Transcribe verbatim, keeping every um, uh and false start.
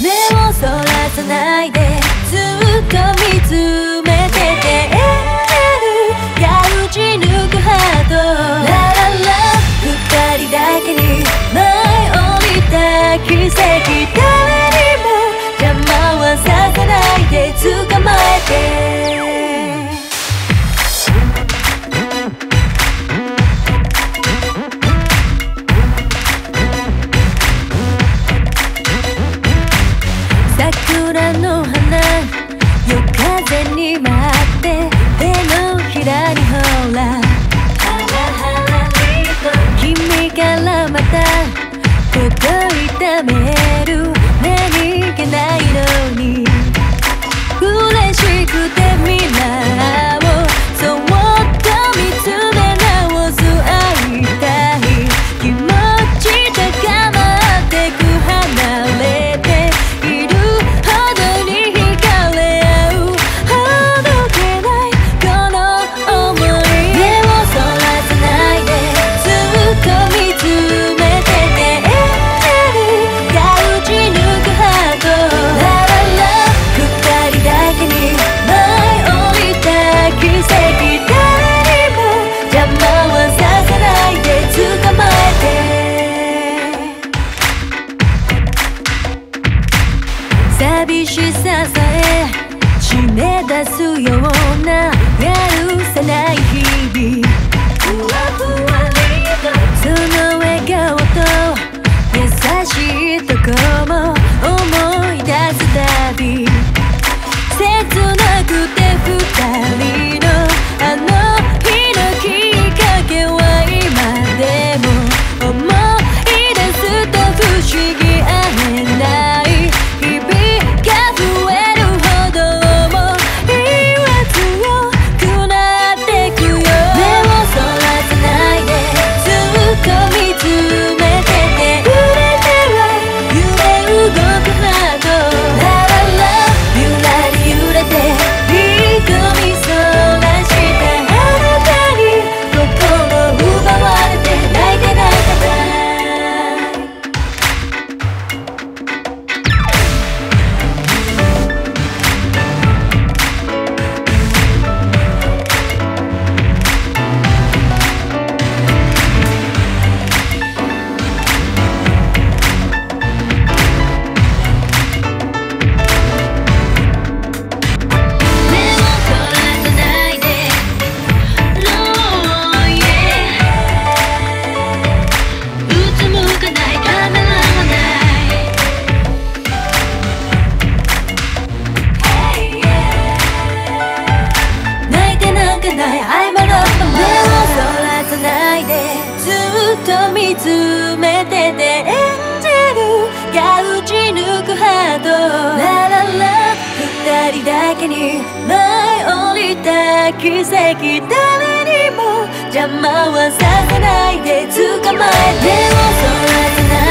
目をそらさないでずっと見つめててエンジェルが打ち抜くハートラララ二人だけに舞い降りた奇跡誰にも邪魔はさせないで捕まえて桜の花夜風に舞って手のひらにほら君からまた届いたメール何気ないのに嬉しくて未来をそっと見つめ直す会いたい気持ち高まってく離れているほどに惹かれ合うほどけないこの想い目をそらさないでずっと見つめててエンジェルが打ち抜くハートラララ二人だけに舞い降りた奇跡誰にも邪魔はさせないで捕まえて寂しささえ締め出すようなやるせない日々その笑顔と優しいとこも思い出すたび切なくて二人のあの日のきっかけは今でも思い出すと不思議あれない日々が増えるほどもいは強くなってくよ目をそらさないでずっと見つめてて触れては夢動くハートラララゆらり揺れて瞳そらしたあなたに心奪われて泣いて泣いてた目をそらさないで No yeah うつむかないためらわない泣いてなんかない I'm a lover 目をそらさないでずっと見つめててエンジェルが打ち抜くハートラララ二人だけに舞い降りた奇跡誰にも邪魔はさせないで捕まえて目をそらさない